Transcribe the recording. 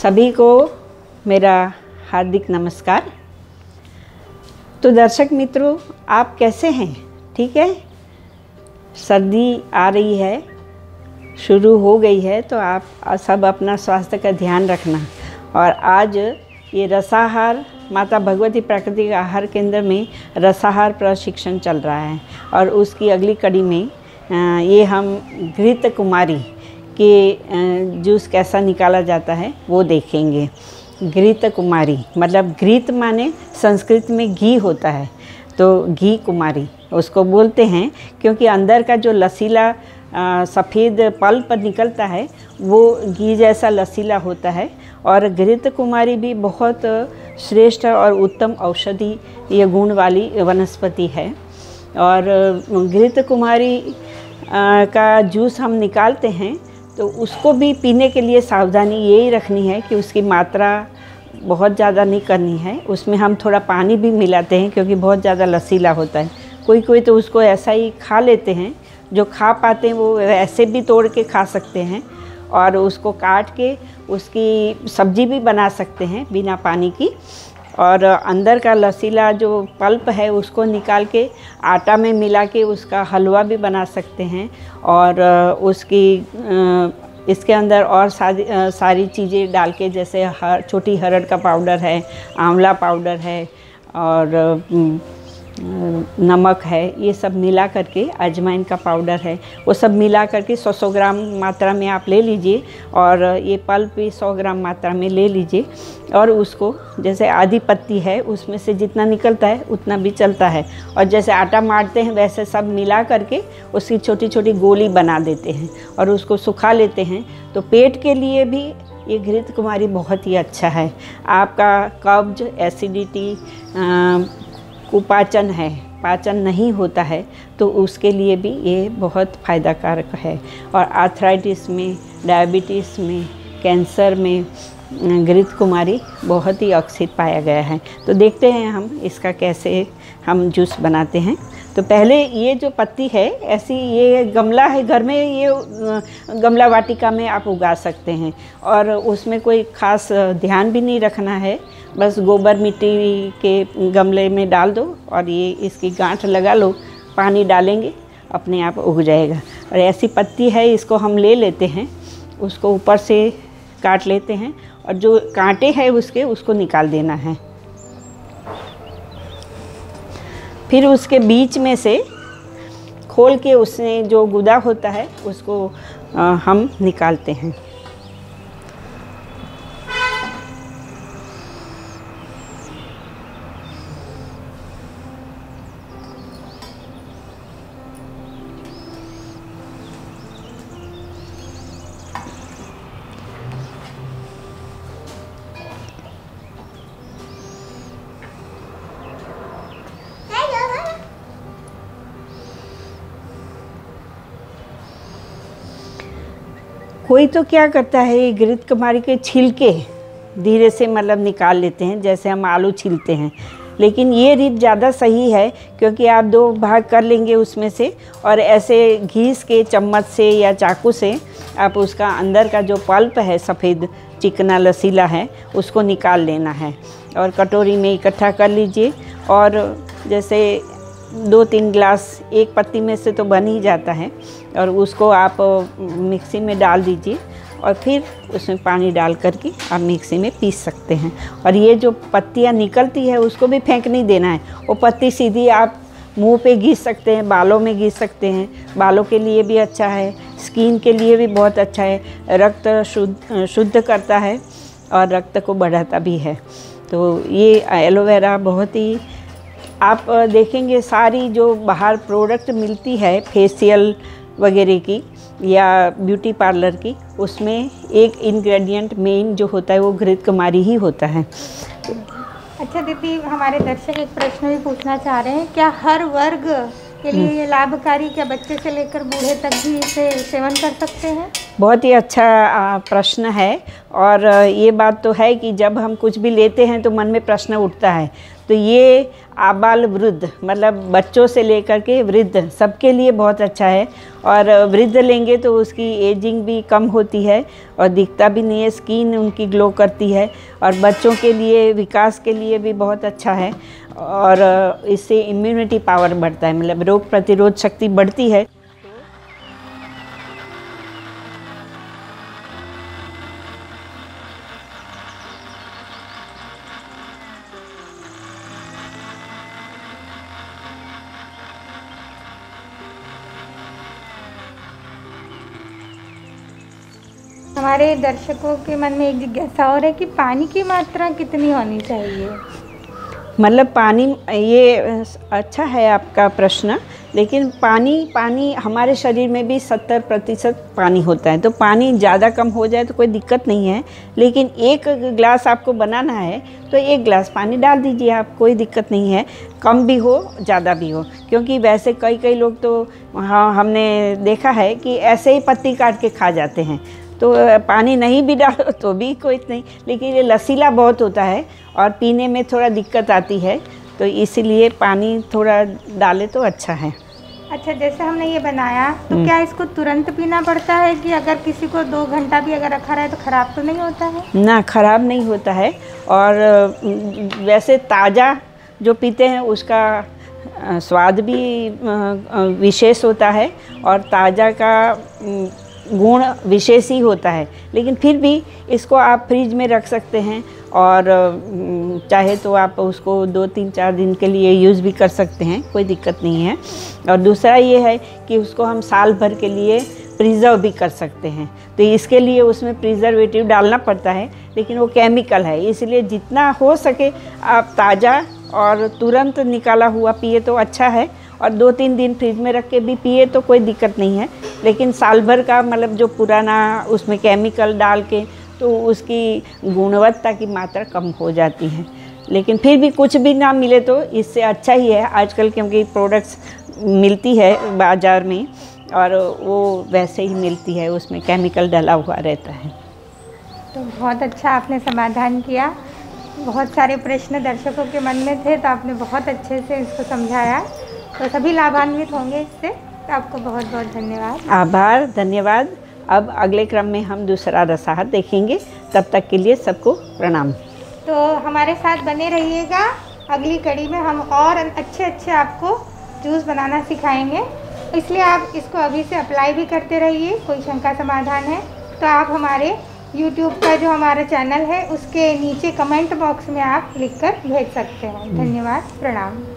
सभी को मेरा हार्दिक नमस्कार। तो दर्शक मित्रों, आप कैसे हैं? ठीक है। सर्दी आ रही है, शुरू हो गई है, तो आप सब अपना स्वास्थ्य का ध्यान रखना। और आज ये रसाहार माता भगवती प्राकृतिक आहार केंद्र में रसाहार प्रशिक्षण चल रहा है और उसकी अगली कड़ी में ये हम घृत कुमारी के जूस कैसा निकाला जाता है वो देखेंगे। घृत कुमारी मतलब घृत माने संस्कृत में घी होता है, तो घी कुमारी उसको बोलते हैं क्योंकि अंदर का जो लसीला सफ़ेद पल्प निकलता है वो घी जैसा लसीला होता है। और घृत कुमारी भी बहुत श्रेष्ठ और उत्तम औषधि गुण वाली वनस्पति है। और घृत कुमारी का जूस हम निकालते हैं तो उसको भी पीने के लिए सावधानी यही रखनी है कि उसकी मात्रा बहुत ज़्यादा नहीं करनी है। उसमें हम थोड़ा पानी भी मिलाते हैं क्योंकि बहुत ज़्यादा लसीला होता है। कोई तो उसको ऐसा ही खा लेते हैं, जो खा पाते हैं वो ऐसे भी तोड़ के खा सकते हैं और उसको काट के उसकी सब्जी भी बना सकते हैं बिना पानी की। और अंदर का लसीला जो पल्प है उसको निकाल के आटा में मिला के उसका हलवा भी बना सकते हैं। और उसकी इसके अंदर और सारी चीज़ें डाल के, जैसे छोटी हरड़ का पाउडर है, आंवला पाउडर है और नमक है, ये सब मिला करके, अजवाइन का पाउडर है, वो सब मिला करके 100 ग्राम मात्रा में आप ले लीजिए। और ये पल्प भी 100 ग्राम मात्रा में ले लीजिए। और उसको जैसे आधी पत्ती है उसमें से जितना निकलता है उतना भी चलता है। और जैसे आटा मारते हैं वैसे सब मिला करके उसकी छोटी छोटी गोली बना देते हैं और उसको सुखा लेते हैं। तो पेट के लिए भी ये घृत कुमारी बहुत ही अच्छा है। आपका कब्ज, एसिडिटी, कुपाचन है, पाचन नहीं होता है, तो उसके लिए भी ये बहुत फ़ायदा कारक है। और आर्थराइटिस में, डायबिटीज़ में, कैंसर में घृत कुमारी बहुत ही अक्षित पाया गया है। तो देखते हैं हम इसका कैसे हम जूस बनाते हैं। तो पहले ये जो पत्ती है ऐसी, ये गमला है घर में, ये गमला वाटिका में आप उगा सकते हैं और उसमें कोई ख़ास ध्यान भी नहीं रखना है। बस गोबर मिट्टी के गमले में डाल दो और ये इसकी गांठ लगा लो, पानी डालेंगे अपने आप उग जाएगा। और ऐसी पत्ती है, इसको हम ले लेते हैं, उसको ऊपर से काट लेते हैं और जो कांटे हैं उसको निकाल देना है। फिर उसके बीच में से खोल के उसमें जो गुदा होता है उसको हम निकालते हैं। कोई तो क्या करता है, ये घृत कुमारी के छिलके धीरे से मतलब निकाल लेते हैं, जैसे हम आलू छीलते हैं। लेकिन ये रीत ज़्यादा सही है क्योंकि आप 2 भाग कर लेंगे उसमें से और ऐसे घीस के चम्मच से या चाकू से आप उसका अंदर का जो पल्प है, सफ़ेद चिकना लसीला है, उसको निकाल लेना है और कटोरी में इकट्ठा कर लीजिए। और जैसे 2-3 ग्लास एक पत्ती में से तो बन ही जाता है और उसको आप मिक्सी में डाल दीजिए और फिर उसमें पानी डाल करके आप मिक्सी में पीस सकते हैं। और ये जो पत्तियाँ निकलती है उसको भी फेंक नहीं देना है, वो पत्ती सीधी आप मुंह पे घिस सकते हैं, बालों में घिस सकते हैं, बालों के लिए भी अच्छा है, स्किन के लिए भी बहुत अच्छा है, रक्त शुद्ध करता है और रक्त को बढ़ाता भी है। तो ये एलोवेरा बहुत ही, आप देखेंगे सारी जो बाहर प्रोडक्ट मिलती है फेशियल वगैरह की या ब्यूटी पार्लर की, उसमें एक इंग्रेडिएंट मेन जो होता है वो घृत कुमारी ही होता है। अच्छा दीदी, हमारे दर्शक एक प्रश्न भी पूछना चाह रहे हैं, क्या हर वर्ग के लिए ये लाभकारी, क्या बच्चे से लेकर बूढ़े तक भी इसे सेवन कर सकते हैं? बहुत ही अच्छा प्रश्न है। और ये बात तो है कि जब हम कुछ भी लेते हैं तो मन में प्रश्न उठता है, तो ये आबाल वृद्ध मतलब बच्चों से लेकर के वृद्ध सबके लिए बहुत अच्छा है। और वृद्ध लेंगे तो उसकी एजिंग भी कम होती है और दिखता भी नहीं है, स्किन उनकी ग्लो करती है। और बच्चों के लिए विकास के लिए भी बहुत अच्छा है और इससे इम्यूनिटी पावर बढ़ता है, मतलब रोग प्रतिरोध शक्ति बढ़ती है। हमारे दर्शकों के मन में एक जिज्ञासा और है कि पानी की मात्रा कितनी होनी चाहिए? मतलब पानी, ये अच्छा है आपका प्रश्न, लेकिन पानी हमारे शरीर में भी 70% पानी होता है, तो पानी ज़्यादा कम हो जाए तो कोई दिक्कत नहीं है। लेकिन 1 गिलास आपको बनाना है तो 1 गिलास पानी डाल दीजिए आप, कोई दिक्कत नहीं है, कम भी हो ज़्यादा भी हो। क्योंकि वैसे कई लोग तो हाँ हमने देखा है कि ऐसे ही पत्ती काट के खा जाते हैं, तो पानी नहीं भी डालो तो भी कोई नहीं, लेकिन ये लसीला बहुत होता है और पीने में थोड़ा दिक्कत आती है, तो इसीलिए पानी थोड़ा डाले तो अच्छा है। अच्छा, जैसे हमने ये बनाया तो क्या इसको तुरंत पीना पड़ता है कि अगर किसी को 2 घंटा भी अगर रखा रहे तो ख़राब तो नहीं होता है? ना, ख़राब नहीं होता है। और वैसे ताज़ा जो पीते हैं उसका स्वाद भी विशेष होता है और ताज़ा का गुण विशेष ही होता है। लेकिन फिर भी इसको आप फ्रिज में रख सकते हैं और चाहे तो आप उसको 2-3-4 दिन के लिए यूज़ भी कर सकते हैं, कोई दिक्कत नहीं है। और दूसरा ये है कि उसको हम साल भर के लिए प्रिजर्व भी कर सकते हैं, तो इसके लिए उसमें प्रिजर्वेटिव डालना पड़ता है, लेकिन वो केमिकल है, इसलिए जितना हो सके आप ताज़ा और तुरंत निकाला हुआ पिए तो अच्छा है। और 2-3 दिन फ्रिज में रख के भी पिए तो कोई दिक्कत नहीं है। लेकिन साल भर का मतलब जो पुराना उसमें केमिकल डाल के तो उसकी गुणवत्ता की मात्रा कम हो जाती है। लेकिन फिर भी कुछ भी ना मिले तो इससे अच्छा ही है आजकल, क्योंकि प्रोडक्ट्स मिलती है बाज़ार में और वो वैसे ही मिलती है, उसमें केमिकल डला हुआ रहता है। तो बहुत अच्छा आपने समाधान किया। बहुत सारे प्रश्न दर्शकों के मन में थे तो आपने बहुत अच्छे से इसको समझाया, तो सभी लाभान्वित होंगे इससे। तो आपको बहुत बहुत धन्यवाद। आभार, धन्यवाद। अब अगले क्रम में हम दूसरा रसायन देखेंगे, तब तक के लिए सबको प्रणाम। तो हमारे साथ बने रहिएगा, अगली कड़ी में हम और अच्छे आपको जूस बनाना सिखाएंगे, इसलिए आप इसको अभी से अप्लाई भी करते रहिए। कोई शंका समाधान है तो आप हमारे YouTube का जो हमारा चैनल है उसके नीचे कमेंट बॉक्स में आप लिखकर भेज सकते हैं। धन्यवाद, प्रणाम।